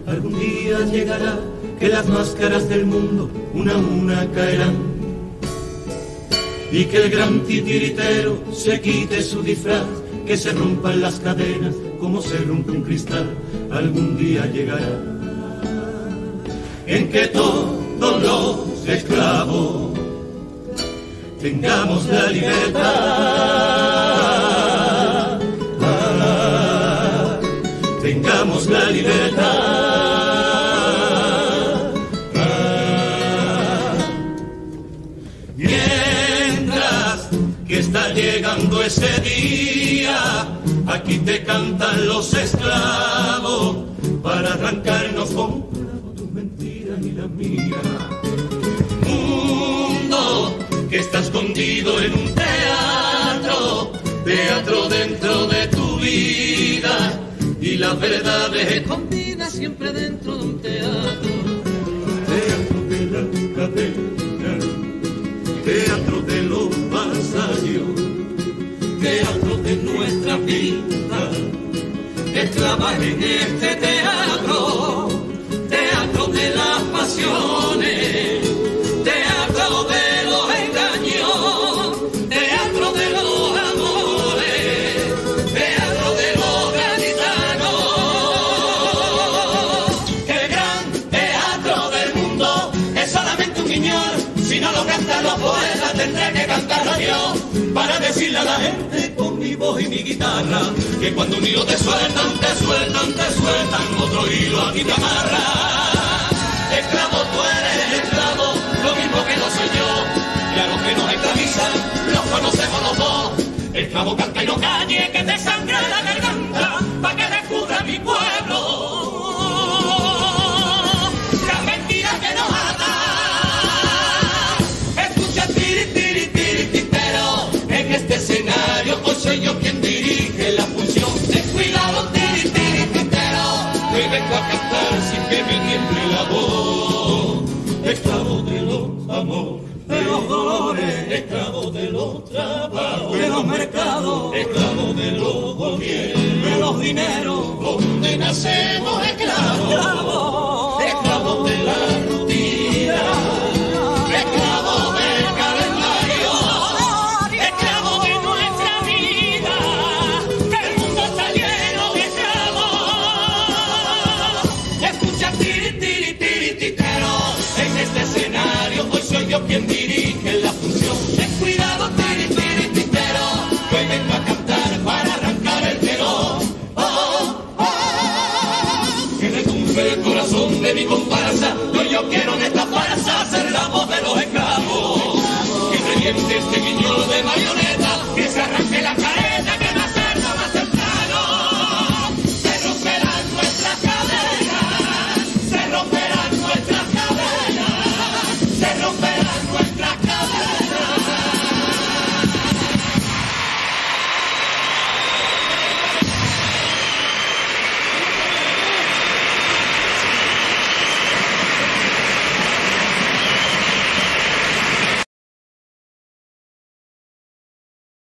Algún día llegará que las máscaras del mundo una a una caerán y que el gran titiritero se quite su disfraz, que se rompan las cadenas como se rompe un cristal. Algún día llegará en que todos los esclavos tengamos la libertad, tengamos la libertad. Mientras que está llegando ese día, aquí te cantan los esclavos para arrancarnos con tus mentiras y las mías. Mundo que está escondido en un teatro, teatro dentro de tu vida, y las verdades escondidas siempre dentro de un teatro. Teatro de la cadena, teatro de los vasallos, teatro de nuestra vida, esclavas en este teatro, teatro de las pasiones, teatro de los engaños, teatro de los amores, teatro de los gaditanos. El gran teatro del mundo es solamente un guiñol, si no lo cantan los poetas tendré que cantarlo yo, para decirle a la gente con mi voz y mi guitarra, que cuando un hilo te sueltan, te sueltan, te sueltan, otro hilo aquí te amarra. Esclavo tú eres esclavo, lo mismo que lo soy yo, y a los que nos esclavizan, los conocemos los dos. Esclavo canta y no calle, que te sangra la garganta, pa' que descubra mi pueblo las mentiras que nos atan. Escucha tiri, tiri, tiri, titero, en este escenario hoy soy yo quien dirige la función. Ten cuidado, tiri, tiri, titero, hoy vengo a cantar sin que me tiemble la voz. Esclavo de los amores, de los dolores, esclavo de los trabajos, de los mercados, esclavo de los gobiernos, de los dineros, donde nacemos esclavos, esclavos de la rutina, esclavos del calendario, esclavos de nuestra vida, que el mundo está lleno de esclavos. Escucha tiri, tiri, tiri, titero, en este escenario hoy soy yo quien dirige la función. Ten cuidado, tiri, tiri, titero, que hoy vengo a cantar para arrancar el telón. Oh, oh, oh. Que retumbe el corazón de mi comparsa, hoy yo quiero en esta farsa ser la voz de los esclavos. Que reviente este guiñol de marioneta,